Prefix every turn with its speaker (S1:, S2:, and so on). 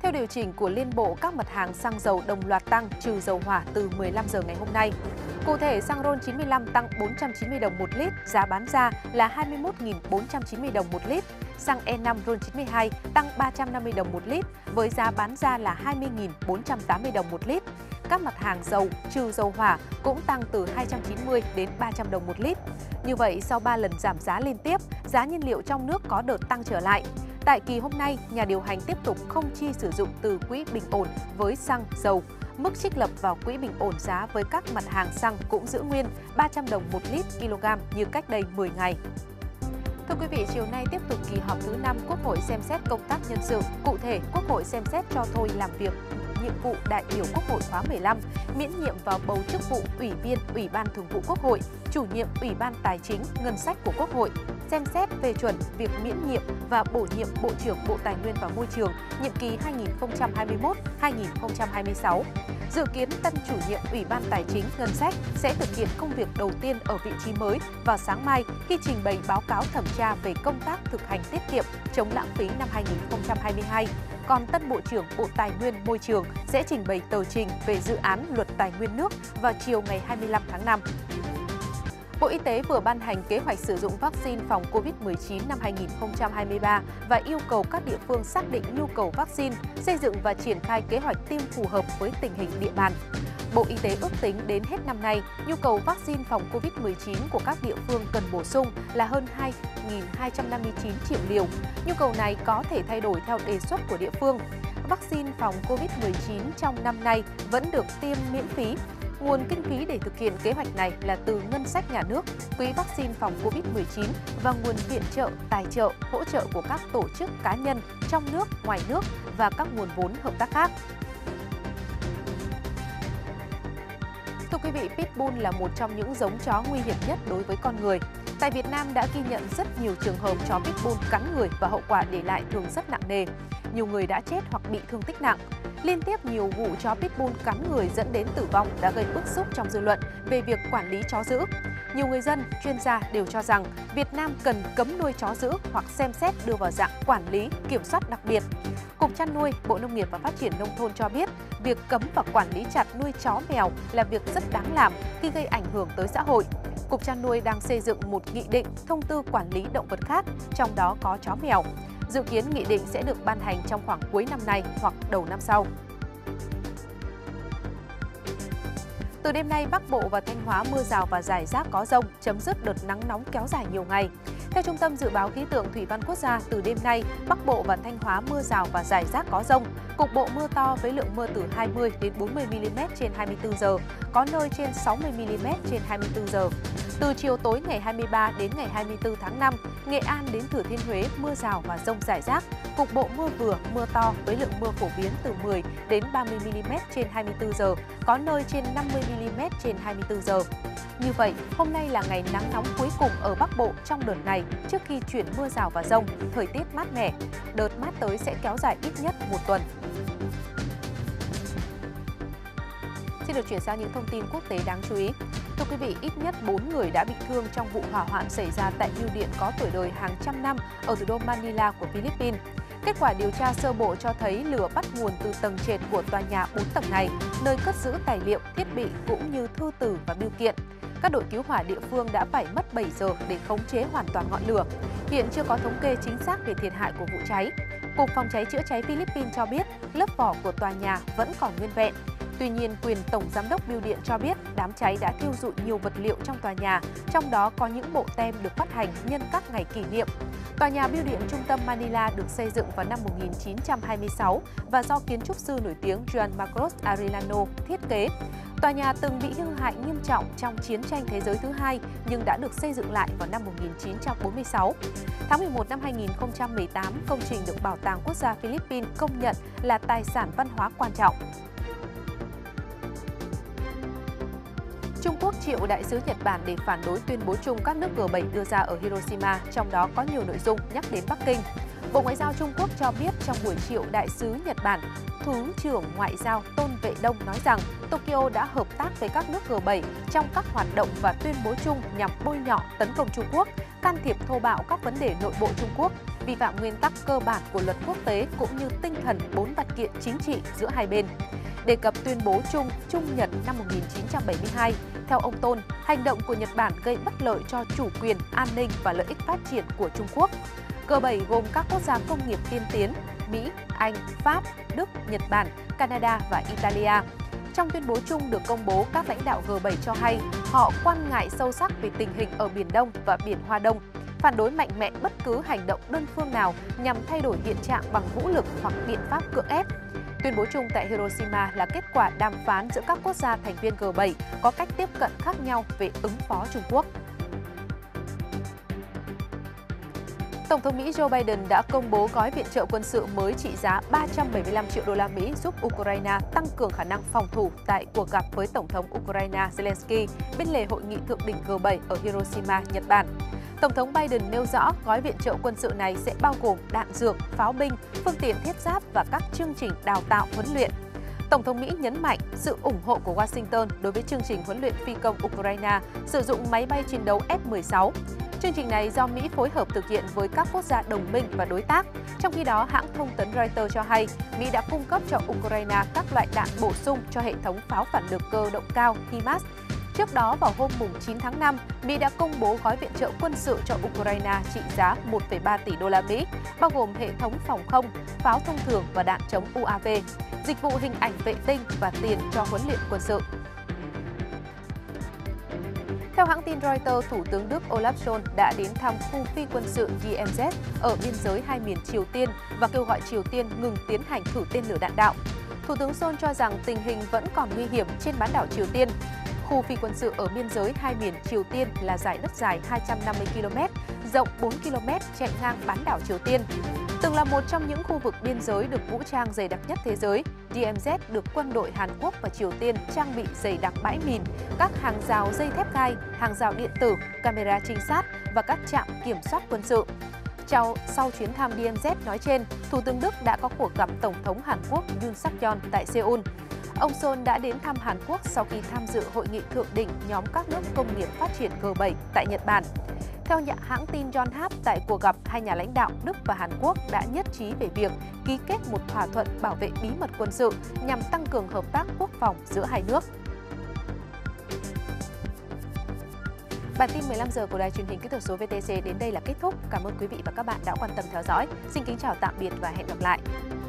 S1: Theo điều chỉnh của Liên Bộ, các mặt hàng xăng dầu đồng loạt tăng trừ dầu hỏa từ 15 giờ ngày hôm nay. Cụ thể, xăng RON 95 tăng 490 đồng một lít, giá bán ra là 21.490 đồng một lít. Xăng E5 RON 92 tăng 350 đồng một lít, với giá bán ra là 20.480 đồng một lít. Các mặt hàng dầu trừ dầu hỏa cũng tăng từ 290 đến 300 đồng một lít. Như vậy, sau 3 lần giảm giá liên tiếp, giá nhiên liệu trong nước có đợt tăng trở lại. Tại kỳ hôm nay, nhà điều hành tiếp tục không chi sử dụng từ quỹ bình ổn với xăng, dầu. Mức trích lập vào quỹ bình ổn giá với các mặt hàng xăng cũng giữ nguyên 300 đồng một lít kg như cách đây 10 ngày. Thưa quý vị, chiều nay tiếp tục kỳ họp thứ 5 Quốc hội xem xét công tác nhân sự. Cụ thể, Quốc hội xem xét cho thôi làm việc nhiệm vụ đại biểu Quốc hội khóa 15, miễn nhiệm vào bầu chức vụ Ủy viên Ủy ban Thường vụ Quốc hội, chủ nhiệm Ủy ban Tài chính, Ngân sách của Quốc hội, xem xét phê chuẩn việc miễn nhiệm và bổ nhiệm Bộ trưởng Bộ Tài nguyên và Môi trường nhiệm kỳ 2021-2026. Dự kiến tân chủ nhiệm Ủy ban Tài chính, Ngân sách sẽ thực hiện công việc đầu tiên ở vị trí mới vào sáng mai khi trình bày báo cáo thẩm tra về công tác thực hành tiết kiệm, chống lãng phí năm 2022. Còn tân Bộ trưởng Bộ Tài nguyên Môi trường sẽ trình bày tờ trình về dự án Luật Tài nguyên nước vào chiều ngày 25 tháng 5. Bộ Y tế vừa ban hành kế hoạch sử dụng vaccine phòng COVID-19 năm 2023 và yêu cầu các địa phương xác định nhu cầu vaccine, xây dựng và triển khai kế hoạch tiêm phù hợp với tình hình địa bàn. Bộ Y tế ước tính đến hết năm nay, nhu cầu vaccine phòng COVID-19 của các địa phương cần bổ sung là hơn 2.259 triệu liều. Nhu cầu này có thể thay đổi theo đề xuất của địa phương. Vaccine phòng COVID-19 trong năm nay vẫn được tiêm miễn phí. Nguồn kinh phí để thực hiện kế hoạch này là từ ngân sách nhà nước, quỹ vaccine phòng COVID-19 và nguồn viện trợ, tài trợ, hỗ trợ của các tổ chức cá nhân trong nước, ngoài nước và các nguồn vốn hợp tác khác. Thưa quý vị, Pitbull là một trong những giống chó nguy hiểm nhất đối với con người. Tại Việt Nam đã ghi nhận rất nhiều trường hợp chó Pitbull cắn người và hậu quả để lại thương rất nặng nề. Nhiều người đã chết hoặc bị thương tích nặng. Liên tiếp nhiều vụ chó Pitbull cắn người dẫn đến tử vong đã gây bức xúc trong dư luận về việc quản lý chó dữ. Nhiều người dân, chuyên gia đều cho rằng Việt Nam cần cấm nuôi chó dữ hoặc xem xét đưa vào dạng quản lý, kiểm soát đặc biệt. Cục Chăn nuôi, Bộ Nông nghiệp và Phát triển Nông thôn cho biết, việc cấm và quản lý chặt nuôi chó mèo là việc rất đáng làm khi gây ảnh hưởng tới xã hội. Cục Chăn nuôi đang xây dựng một nghị định, thông tư quản lý động vật khác, trong đó có chó mèo. Dự kiến nghị định sẽ được ban hành trong khoảng cuối năm nay hoặc đầu năm sau. Từ đêm nay, Bắc Bộ và Thanh Hóa mưa rào và rải rác có dông, chấm dứt đợt nắng nóng kéo dài nhiều ngày. Theo Trung tâm Dự báo Khí tượng Thủy văn Quốc gia, từ đêm nay, Bắc Bộ và Thanh Hóa mưa rào và rải rác có dông, cục bộ mưa to với lượng mưa từ 20 đến 40 mm trên 24 giờ, có nơi trên 60 mm trên 24 giờ. Từ chiều tối ngày 23 đến ngày 24 tháng 5, Nghệ An đến Thừa Thiên Huế mưa rào và dông rải rác, cục bộ mưa vừa, mưa to với lượng mưa phổ biến từ 10 đến 30 mm trên 24 giờ, có nơi trên 50 mm trên 24 giờ. Như vậy, hôm nay là ngày nắng nóng cuối cùng ở Bắc Bộ trong đợt này trước khi chuyển mưa rào và dông, thời tiết mát mẻ. Đợt mát tới sẽ kéo dài ít nhất một tuần. Xin được chuyển sang những thông tin quốc tế đáng chú ý. Thưa quý vị, ít nhất 4 người đã bị thương trong vụ hỏa hoạn xảy ra tại bưu điện có tuổi đời hàng trăm năm ở thủ đô Manila của Philippines. Kết quả điều tra sơ bộ cho thấy lửa bắt nguồn từ tầng trệt của tòa nhà 4 tầng này, nơi cất giữ tài liệu, thiết bị cũng như thư từ và bưu kiện. Các đội cứu hỏa địa phương đã phải mất 7 giờ để khống chế hoàn toàn ngọn lửa. Hiện chưa có thống kê chính xác về thiệt hại của vụ cháy. Cục Phòng cháy chữa cháy Philippines cho biết lớp vỏ của tòa nhà vẫn còn nguyên vẹn. Tuy nhiên, quyền Tổng Giám đốc Bưu điện cho biết đám cháy đã thiêu rụi nhiều vật liệu trong tòa nhà, trong đó có những bộ tem được phát hành nhân các ngày kỷ niệm. Tòa nhà Bưu điện trung tâm Manila được xây dựng vào năm 1926 và do kiến trúc sư nổi tiếng Juan Marcos Arellano thiết kế. Tòa nhà từng bị hư hại nghiêm trọng trong Chiến tranh Thế giới thứ hai nhưng đã được xây dựng lại vào năm 1946. Tháng 11 năm 2018, công trình được Bảo tàng Quốc gia Philippines công nhận là tài sản văn hóa quan trọng. Trung Quốc triệu đại sứ Nhật Bản để phản đối tuyên bố chung các nước G7 đưa ra ở Hiroshima, trong đó có nhiều nội dung nhắc đến Bắc Kinh. Bộ Ngoại giao Trung Quốc cho biết trong buổi triệu đại sứ Nhật Bản, Thứ trưởng Ngoại giao Tôn Vệ Đông nói rằng Tokyo đã hợp tác với các nước G7 trong các hoạt động và tuyên bố chung nhằm bôi nhọ tấn công Trung Quốc, can thiệp thô bạo các vấn đề nội bộ Trung Quốc. vi phạm nguyên tắc cơ bản của luật quốc tế cũng như tinh thần 4 văn kiện chính trị giữa hai bên. Đề cập tuyên bố chung Trung-Nhật năm 1972, theo ông Tôn, hành động của Nhật Bản gây bất lợi cho chủ quyền, an ninh và lợi ích phát triển của Trung Quốc. G7 gồm các quốc gia công nghiệp tiên tiến Mỹ, Anh, Pháp, Đức, Nhật Bản, Canada và Italia. Trong tuyên bố chung được công bố, các lãnh đạo G7 cho hay họ quan ngại sâu sắc về tình hình ở Biển Đông và Biển Hoa Đông, phản đối mạnh mẽ bất cứ hành động đơn phương nào nhằm thay đổi hiện trạng bằng vũ lực hoặc biện pháp cưỡng ép. Tuyên bố chung tại Hiroshima là kết quả đàm phán giữa các quốc gia thành viên G7 có cách tiếp cận khác nhau về ứng phó Trung Quốc. Tổng thống Mỹ Joe Biden đã công bố gói viện trợ quân sự mới trị giá 375 triệu đô la Mỹ giúp Ukraine tăng cường khả năng phòng thủ tại cuộc gặp với Tổng thống Ukraine Zelensky bên lề hội nghị thượng đỉnh G7 ở Hiroshima, Nhật Bản. Tổng thống Biden nêu rõ gói viện trợ quân sự này sẽ bao gồm đạn dược, pháo binh, phương tiện thiết giáp và các chương trình đào tạo huấn luyện. Tổng thống Mỹ nhấn mạnh sự ủng hộ của Washington đối với chương trình huấn luyện phi công Ukraine sử dụng máy bay chiến đấu F-16. Chương trình này do Mỹ phối hợp thực hiện với các quốc gia đồng minh và đối tác. Trong khi đó, hãng thông tấn Reuters cho hay Mỹ đã cung cấp cho Ukraine các loại đạn bổ sung cho hệ thống pháo phản lực cơ động cao HIMARS. Trước đó, vào hôm 9 tháng 5, Mỹ đã công bố gói viện trợ quân sự cho Ukraine trị giá 1,3 tỷ đô la Mỹ, bao gồm hệ thống phòng không, pháo thông thường và đạn chống UAV, dịch vụ hình ảnh vệ tinh và tiền cho huấn luyện quân sự. Theo hãng tin Reuters, Thủ tướng Đức Olaf Scholz đã đến thăm khu phi quân sự DMZ ở biên giới hai miền Triều Tiên và kêu gọi Triều Tiên ngừng tiến hành thử tên lửa đạn đạo. Thủ tướng Scholz cho rằng tình hình vẫn còn nguy hiểm trên bán đảo Triều Tiên. Khu phi quân sự ở biên giới hai miền Triều Tiên là dải đất dài 250 km, rộng 4 km chạy ngang bán đảo Triều Tiên. Từng là một trong những khu vực biên giới được vũ trang dày đặc nhất thế giới, DMZ được quân đội Hàn Quốc và Triều Tiên trang bị dày đặc bãi mìn, các hàng rào dây thép gai, hàng rào điện tử, camera trinh sát và các trạm kiểm soát quân sự. Sau chuyến thăm DMZ nói trên, Thủ tướng Đức đã có cuộc gặp Tổng thống Hàn Quốc Yoon suk yeol tại Seoul. Ông Scholz đã đến thăm Hàn Quốc sau khi tham dự hội nghị thượng đỉnh nhóm các nước công nghiệp phát triển G7 tại Nhật Bản. Theo hãng tin Yonhap, tại cuộc gặp, hai nhà lãnh đạo Đức và Hàn Quốc đã nhất trí về việc ký kết một thỏa thuận bảo vệ bí mật quân sự nhằm tăng cường hợp tác quốc phòng giữa hai nước. Bản tin 15 giờ của Đài truyền hình kỹ thuật số VTC đến đây là kết thúc. Cảm ơn quý vị và các bạn đã quan tâm theo dõi. Xin kính chào tạm biệt và hẹn gặp lại.